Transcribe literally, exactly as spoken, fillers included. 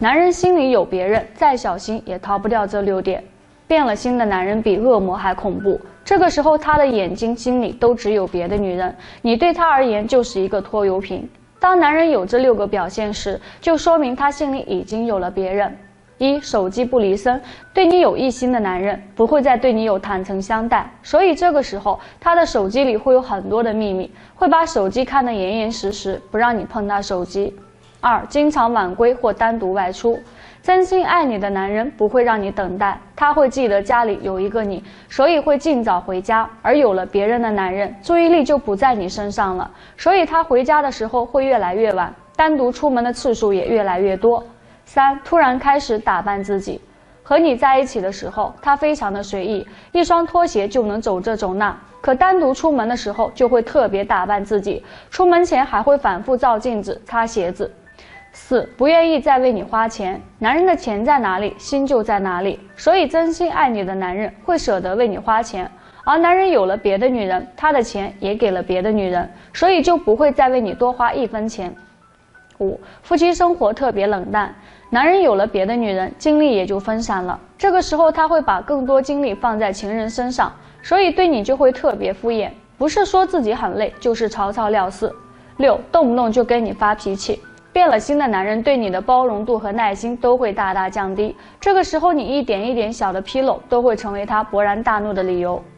男人心里有别人，再小心也逃不掉这六点。变了心的男人比恶魔还恐怖，这个时候他的眼睛、心里都只有别的女人，你对他而言就是一个拖油瓶。当男人有这六个表现时，就说明他心里已经有了别人。一、手机不离身，对你有异心的男人不会再对你有坦诚相待，所以这个时候他的手机里会有很多的秘密，会把手机看得严严实实，不让你碰他手机。二、经常晚归或单独外出，真心爱你的男人不会让你等待，他会记得家里有一个你，所以会尽早回家。而有了别人的男人，注意力就不在你身上了，所以他回家的时候会越来越晚，单独出门的次数也越来越多。三、突然开始打扮自己，和你在一起的时候，他非常的随意，一双拖鞋就能走这走那，可单独出门的时候就会特别打扮自己，出门前还会反复照镜子、擦鞋子。四、不愿意再为你花钱，男人的钱在哪里，心就在哪里，所以真心爱你的男人会舍得为你花钱，而男人有了别的女人，他的钱也给了别的女人，所以就不会再为你多花一分钱。五、夫妻生活特别冷淡，男人有了别的女人，精力也就分散了，这个时候他会把更多精力放在情人身上，所以对你就会特别敷衍，不是说自己很累，就是草草了事。六、动不动就跟你发脾气，变了心的男人对你的包容度和耐心都会大大降低，这个时候你一点一点小的纰漏都会成为他勃然大怒的理由。